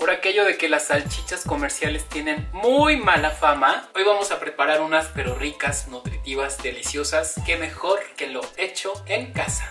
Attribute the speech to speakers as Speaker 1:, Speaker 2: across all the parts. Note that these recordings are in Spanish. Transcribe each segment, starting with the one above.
Speaker 1: Por aquello de que las salchichas comerciales tienen muy mala fama, hoy vamos a preparar unas pero ricas, nutritivas, deliciosas. Qué mejor que lo hecho en casa.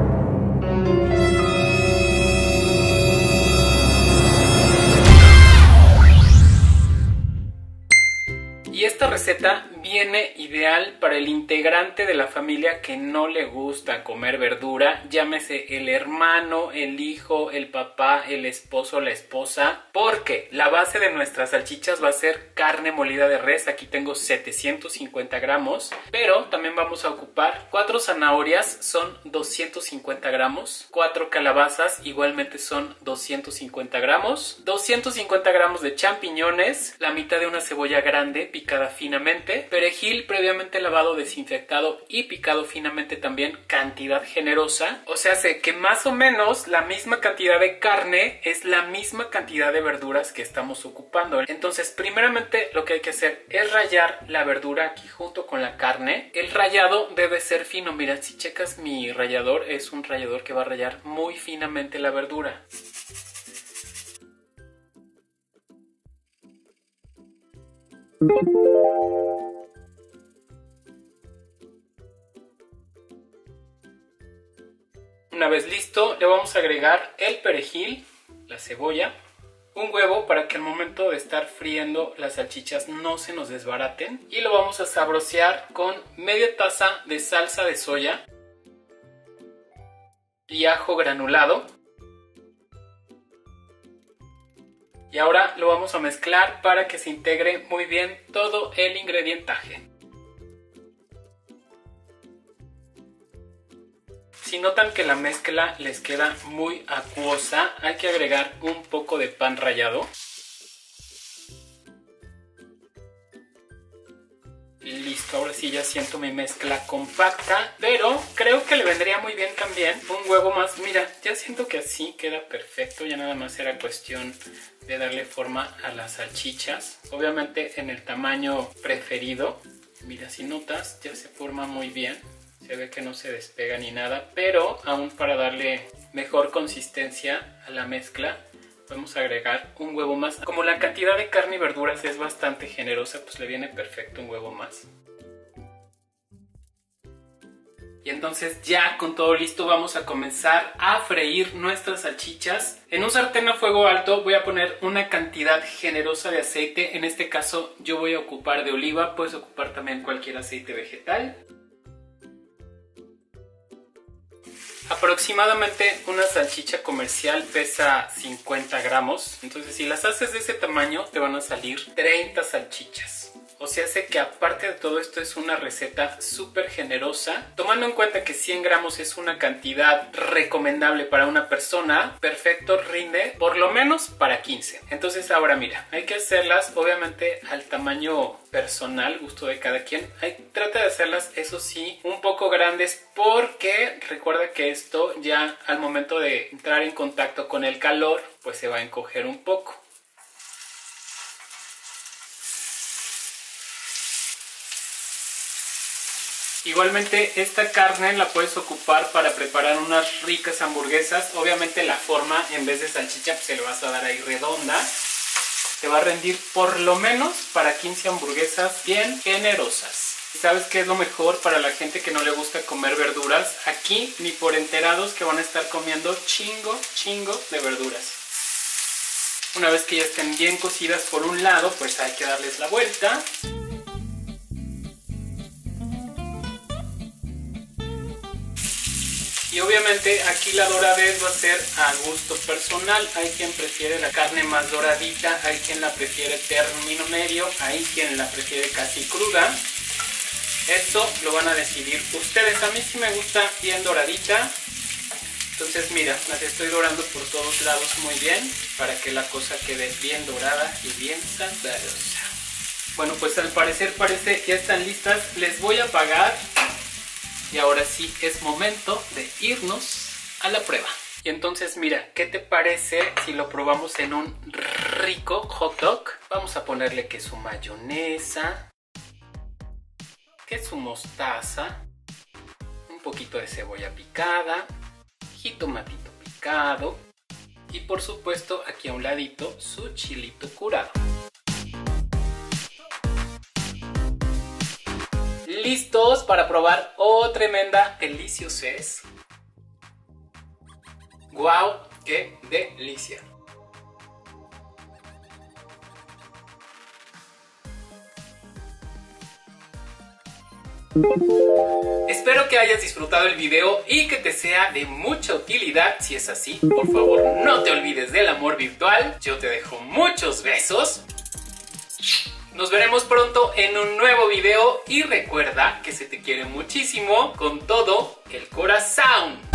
Speaker 1: Y esta receta viene ideal para el integrante de la familia que no le gusta comer verdura, llámese el hermano, el hijo, el papá, el esposo, la esposa, porque la base de nuestras salchichas va a ser carne molida de res. Aquí tengo 750 gramos, pero también vamos a ocupar 4 zanahorias, son 250 gramos, 4 calabazas, igualmente son 250 gramos, 250 gramos de champiñones, la mitad de una cebolla grande picada finamente, perejil previamente lavado, desinfectado y picado finamente también, cantidad generosa, o sea, sé que más o menos la misma cantidad de carne es la misma cantidad de verduras que estamos ocupando. Entonces, primeramente lo que hay que hacer es rallar la verdura aquí junto con la carne. El rallado debe ser fino. Mira, si checas mi rallador, es un rallador que va a rallar muy finamente la verdura. Una vez listo, le vamos a agregar el perejil, la cebolla, un huevo para que al momento de estar friendo las salchichas no se nos desbaraten, y lo vamos a sabrosear con media taza de salsa de soya y ajo granulado. Y ahora lo vamos a mezclar para que se integre muy bien todo el ingredientaje. Si notan que la mezcla les queda muy acuosa, hay que agregar un poco de pan rallado. Listo, ahora sí ya siento mi mezcla compacta, pero creo que le vendría muy bien también un huevo más. Mira, ya siento que así queda perfecto, ya nada más era cuestión de darle forma a las salchichas. Obviamente en el tamaño preferido. Mira, si notas, ya se forma muy bien. Se ve que no se despega ni nada, pero aún para darle mejor consistencia a la mezcla, vamos a agregar un huevo más. Como la cantidad de carne y verduras es bastante generosa, pues le viene perfecto un huevo más. Y entonces ya con todo listo vamos a comenzar a freír nuestras salchichas. En un sartén a fuego alto voy a poner una cantidad generosa de aceite. En este caso yo voy a ocupar de oliva, puedes ocupar también cualquier aceite vegetal. Aproximadamente una salchicha comercial pesa 50 gramos, entonces si las haces de ese tamaño te van a salir 30 salchichas. O sea, sé que aparte de todo esto es una receta súper generosa. Tomando en cuenta que 100 gramos es una cantidad recomendable para una persona, perfecto, rinde por lo menos para 15. Entonces ahora mira, hay que hacerlas obviamente al tamaño personal, gusto de cada quien. Trata de hacerlas, eso sí, un poco grandes porque recuerda que esto ya al momento de entrar en contacto con el calor, pues se va a encoger un poco. Igualmente esta carne la puedes ocupar para preparar unas ricas hamburguesas. Obviamente la forma en vez de salchicha pues se le vas a dar ahí redonda. Te va a rendir por lo menos para 15 hamburguesas bien generosas. ¿Y sabes qué es lo mejor para la gente que no le gusta comer verduras? Aquí ni por enterados que van a estar comiendo chingo de verduras. Una vez que ya estén bien cocidas por un lado, pues hay que darles la vuelta. Y obviamente aquí la doradez va a ser a gusto personal. Hay quien prefiere la carne más doradita, hay quien la prefiere término medio, hay quien la prefiere casi cruda. Eso lo van a decidir ustedes. A mí sí me gusta bien doradita. Entonces mira, las estoy dorando por todos lados muy bien para que la cosa quede bien dorada y bien sabrosa. Bueno, pues al parecer parece que ya están listas. Les voy a apagar. Y ahora sí es momento de irnos a la prueba. Y entonces mira, ¿qué te parece si lo probamos en un rico hot dog? Vamos a ponerle queso mayonesa, queso mostaza, un poquito de cebolla picada, jitomatito picado y por supuesto aquí a un ladito su chilito curado. ¿Listos para probar tremenda deliciosez? ¡Guau! ¡Qué delicia! Espero que hayas disfrutado el video y que te sea de mucha utilidad. Si es así, por favor no te olvides del amor virtual. Yo te dejo muchos besos. Nos veremos pronto en un nuevo video y recuerda que se te quiere muchísimo con todo el corazón.